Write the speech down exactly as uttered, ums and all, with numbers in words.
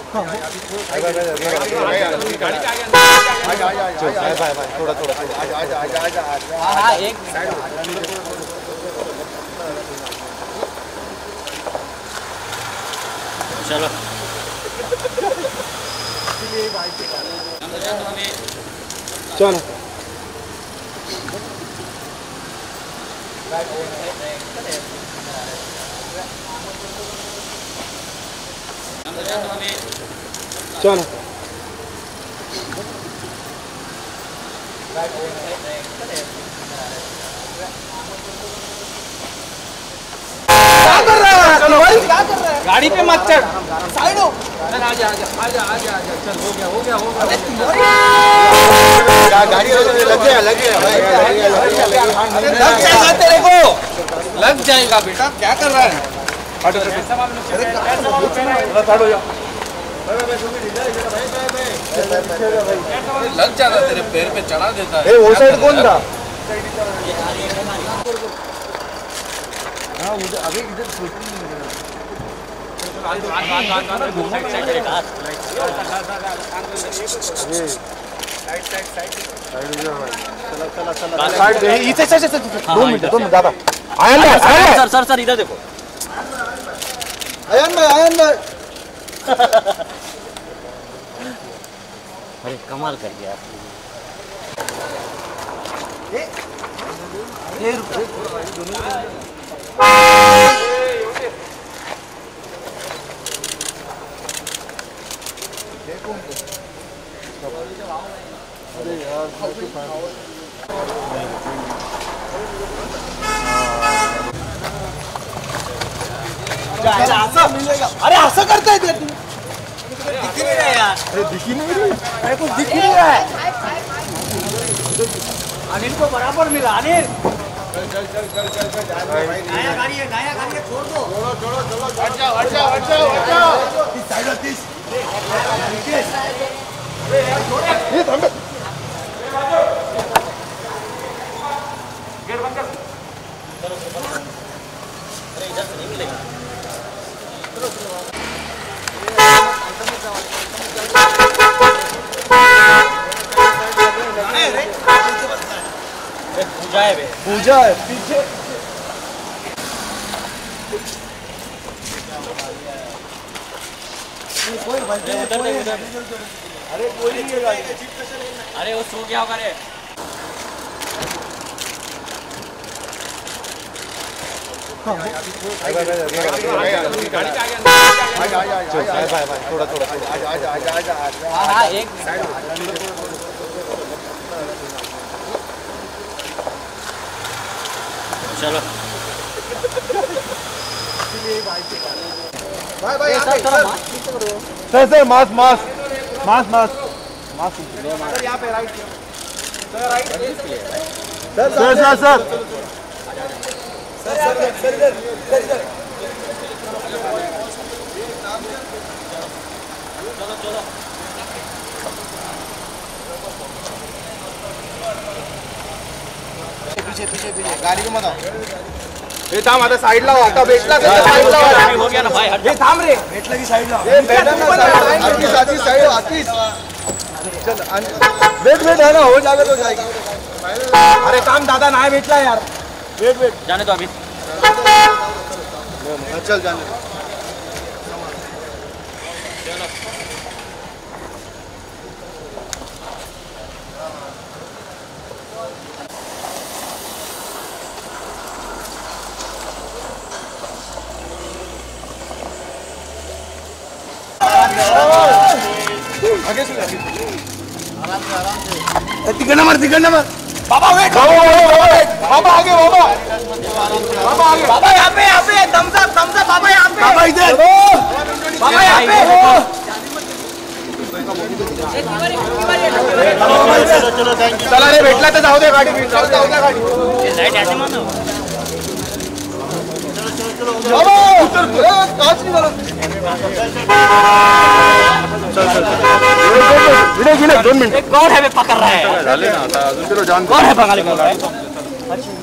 थोड़ा थोड़ा हाँ एक चलो चलो चलो गाड़ी पे मत चढ़, साइड हो। चल आजा आजा आजा आजा आजा चल हो गया हो गया हो गया। गाड़ी लग गया लग गया भाई लग जाएगा तेरे को, लग जाएगा बेटा। क्या कर रहा है? हटो लग जाता तेरे पैर पे चढ़ा देता है। वो साइड कौन था? हाँ अभी इधर दो मिनट दो मिनट दादा। आयन भाई सर सर सर इधर देखो। आयन भाई आयन भाई अरे कमाल कर दिया। ये अरे यार अरे ऐसा करता है दिख ही नहीं रहा यार। अरे दिख ही नहीं रही, मेरे को दिख ही नहीं रहा है। अनिल को बराबर मिला। अनिल चल चल चल चल चल चल नया गाड़ी है नया गाड़ी है छोड़ दो। छोड़ो छोड़ो चलो हट जाओ हट जाओ हट जाओ हट जाओ। तीस साइड तीस ये थंबे गेट बंद कर। अरे इधर से नहीं मिलेगा। चलो चलो पूजा है बे पूजा है पीछे। कोई अरे कोई नहीं है। अरे वो सो गया होगा रे। थोड़ा थोड़ा हाँ एक चलो भाई भाई sir sir mask mask mask mask mask sir यहाँ पे right sir right sir sir sir sir sir sir इधर सर इधर चलो चलो पीछे पीछे पीछे गाड़ी को मत आओ। ये थांब आता साइड ला आता भेटला साइड ला हो गया ना भाई। ये थांब रे भेटला की साइड ला ये बैठा ना साइड आती साइड आती चल वेट वेट है ना हो जाएगा तो जाएगा। अरे काम दादा ना भेटला यार वेट वेट जाने दो अभी। चल जाने आगे से आराम से आराम से तिकड़ नंबर तिकड़ नंबर बाबा वेट बाबा बाबा आगे बाबा बाबा आगे बाबा यहाँ पे यहाँ पे थम्स अप थम्स अप बाबा यहाँ पे बाबा इधर बाबा यहाँ पे चलो चलो थैंक यू। चला रे भेटला तर जाऊ दे गाडी जाऊ दे गाडी लाइट ऐसे मत हो। बाबा उतर काच नहीं झाला। चल चल गिने गिने दोन मिनिट। कौन है बे पकड़ रहा है? झाले ना आता अजून तरी जान कौन है बंगाली बोल रहा है?